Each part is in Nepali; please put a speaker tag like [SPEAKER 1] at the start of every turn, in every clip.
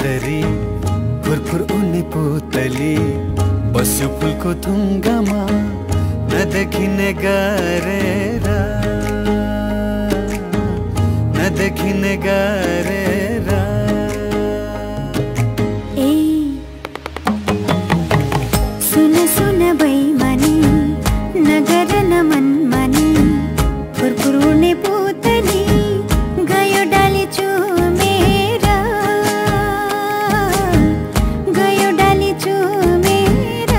[SPEAKER 1] सुन्दरी फुरफुर उड्ने पुतली बस्यो फुलको थुङ्गामा नदेखिने गरेर नदेखिने गरेर
[SPEAKER 2] ए सुन सुन बैमानी नगर न मनमानी फुरफुर उड्ने पुतली गयो डाली चुमेर गयो डाली चुमेर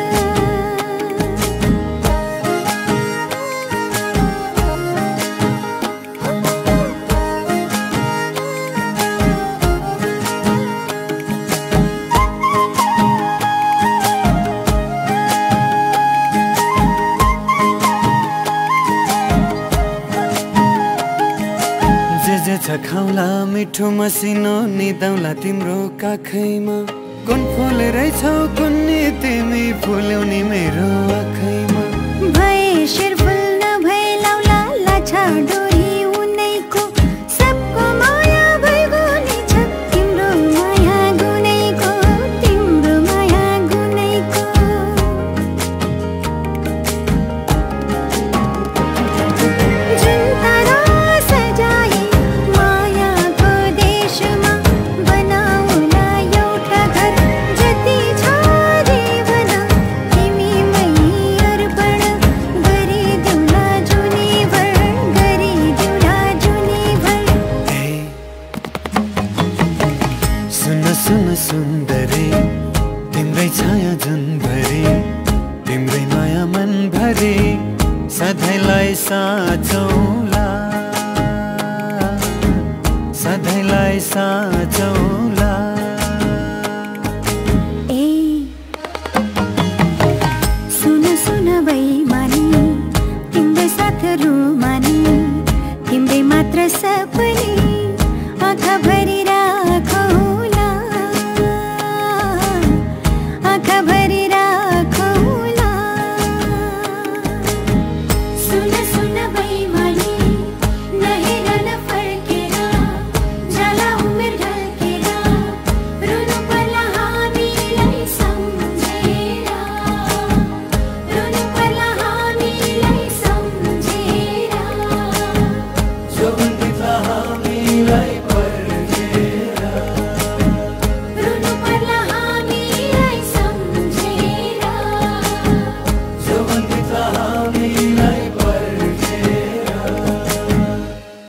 [SPEAKER 1] जे छ खाउला मिठो मसिनो निदाउला तिम्रो काखैमा कुन फुल रहेछौ कुन्नी तिमी फुल्यौनी मेरो आँखैमा
[SPEAKER 2] भए शिरफुल नभए लाउला लाछा डोरी उनैको सबको माया भइगयो छ तिम्रो माया गुनैको तिम्रो माया गुनैको जुन तारा सजाए मायाको देशमा बनाउला एउटा घर जति छ जीवन तिमीमै अर्पण गरिदेऊला जुनीभर गरिदेऊला जुनीभर
[SPEAKER 1] ए सुन सुन सुन्दरी तिम्रै छाया जुनभरि तिम्रै माया मनभरि सधैँलाई साँचौला सधैँलाई